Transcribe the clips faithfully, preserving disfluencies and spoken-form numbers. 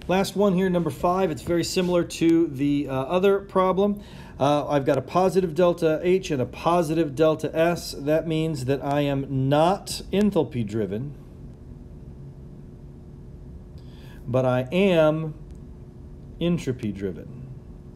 Last one here, number five. It's very similar to the uh, other problem. Uh, I've got a positive delta H and a positive delta S. That means that I am not enthalpy driven, but I am entropy driven.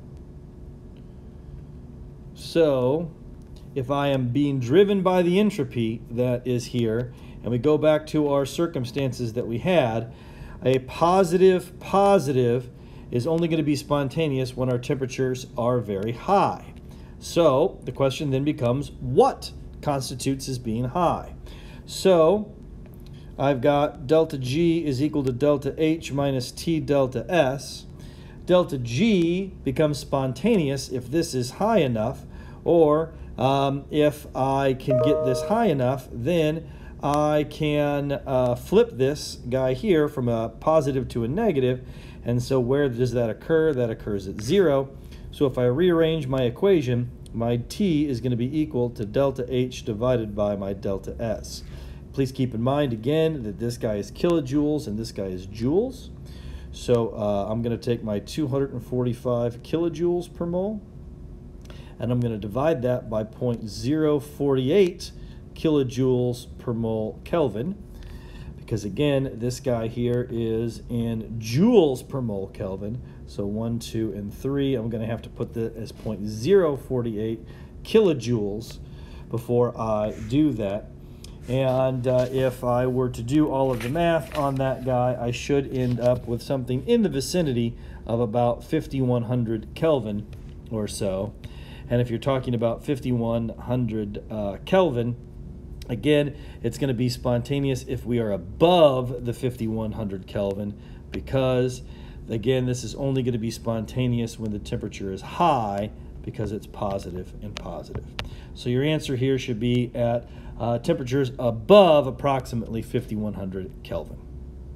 So if I am being driven by the entropy that is here, and we go back to our circumstances that we had, a positive positive is only going to be spontaneous when our temperatures are very high. So the question then becomes, what constitutes as being high? So I've got delta G is equal to delta H minus T delta S. Delta G becomes spontaneous if this is high enough, or um, if I can get this high enough, then I can uh, flip this guy here from a positive to a negative. And so where does that occur? That occurs at zero. So if I rearrange my equation, my T is going to be equal to delta H divided by my delta S. Please keep in mind again that this guy is kilojoules and this guy is joules. So uh, I'm going to take my two hundred forty-five kilojoules per mole, and I'm going to divide that by zero point zero four eight kilojoules per mole Kelvin, because again this guy here is in joules per mole Kelvin. So one, two, and three, I'm going to have to put that as zero point zero four eight kilojoules before I do that. And uh, if I were to do all of the math on that guy, I should end up with something in the vicinity of about fifty-one hundred Kelvin or so. And if you're talking about fifty-one hundred uh, Kelvin, again, it's going to be spontaneous if we are above the fifty-one hundred Kelvin, because, again, this is only going to be spontaneous when the temperature is high, because it's positive and positive. So your answer here should be at uh, temperatures above approximately fifty-one hundred Kelvin.